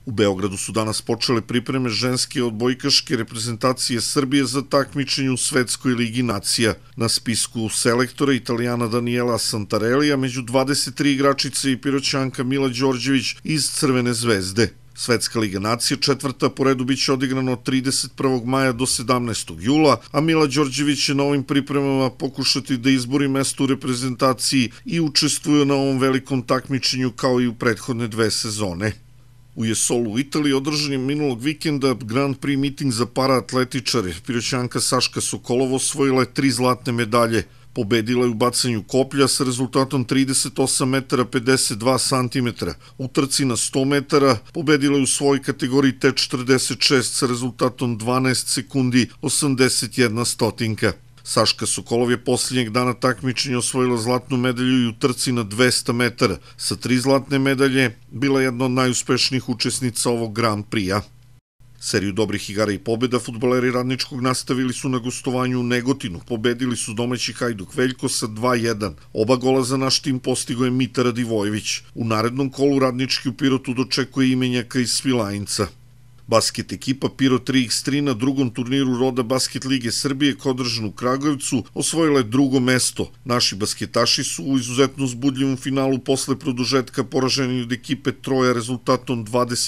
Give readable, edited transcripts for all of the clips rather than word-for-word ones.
U Beogradu su danas počele pripreme ženske odbojkaške reprezentacije Srbije za takmičenje u Svetskoj ligi nacija. Na spisku selektora Italijana Daniela Santarellija među 23 igračice i Piroćanka Mila Đorđević iz Crvene zvezde. Svetska liga nacija četvrta po redu biće odigrana od 31. maja do 17. jula, a Mila Đorđević će na ovim pripremama pokušati da izbori mesto u reprezentaciji i učestvuje na ovom velikom takmičenju kao i u prethodne 2 sezone. U Jesolu u Italiji održan je minulog vikenda Grand Prix miting za paraatletičare. Piroćanka Saška Sokolova osvojila je 3 zlatne medalje. Pobedila je u bacanju koplja sa rezultatom 38 metara 52 santimetra. U trci na 100 metara pobedila je u svojoj kategoriji T46 sa rezultatom 12 sekundi 81 stotinka. Saška Sokolov je posljednjeg dana takmičenja osvojila zlatnu medalju i u trci na 200 metara. Sa 3 zlatne medalje bila je jedna od najuspešnijih učesnica ovog Grand Prix-a. Seriju dobrih igara i pobjeda fudbaleri Radničkog nastavili su na gostovanju u Negotinu. Pobedili su domaći Hajduk Veljko sa 2:1. Oba gola za naš tim postigao je Mitar Radivojević. U narednom kolu Radnički u Pirotu dočekuje imenjaka iz Svilajnca. Basket ekipa Piro 3x3 na drugom turniru Roda Basket Lige Srbije koji je održan u Kragujevcu osvojila je 2. mesto. Naši basketaši su u izuzetno uzbudljivom finalu posle produžetka poraženi od ekipe Troja rezultatom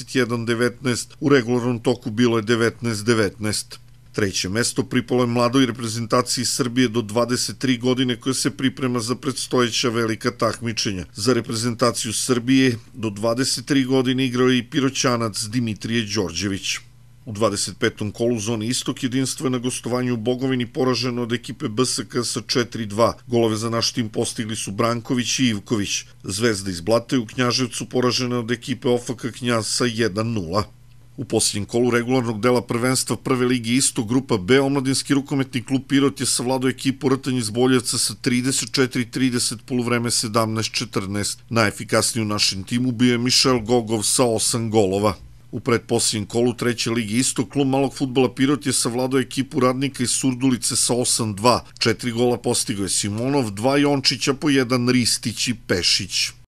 21-19, u regularnom toku bilo je 19-19. 3. mesto pripalo je mladoj reprezentaciji Srbije do 23 godine koja se priprema za predstojeća velika takmičenja. Za reprezentaciju Srbije do 23 godine igrao je i Piroćanac Dimitrije Đorđević. U 25. kolu zoni Istok jedinstvo je na gostovanju u Bogovini poraženo od ekipe BSK sa 4:2. Golove za naš tim postigli su Branković i Ivković. Zvezda iz Blata je u Knjaževcu poražena od ekipe OFK Knjaz sa 1:0. U posljednjem kolu regularnog dela prvenstva Prve ligi Istok, grupa B, omladinski rukometni klub Pirot je savladao ekipu Rtanj iz Boljevca sa 34-30, poluvreme 17-14. Najefikasniji u našem timu bio je Mišel Gogov sa 8 golova. U pretposljednjem kolu Treće ligi Istok, klub malog fudbala Pirot je savladao ekipu Radnika iz Surdulice sa 8:2. 4 gola postigao je Simonov, 2 Jončića, po 1 Ristić i Pešić.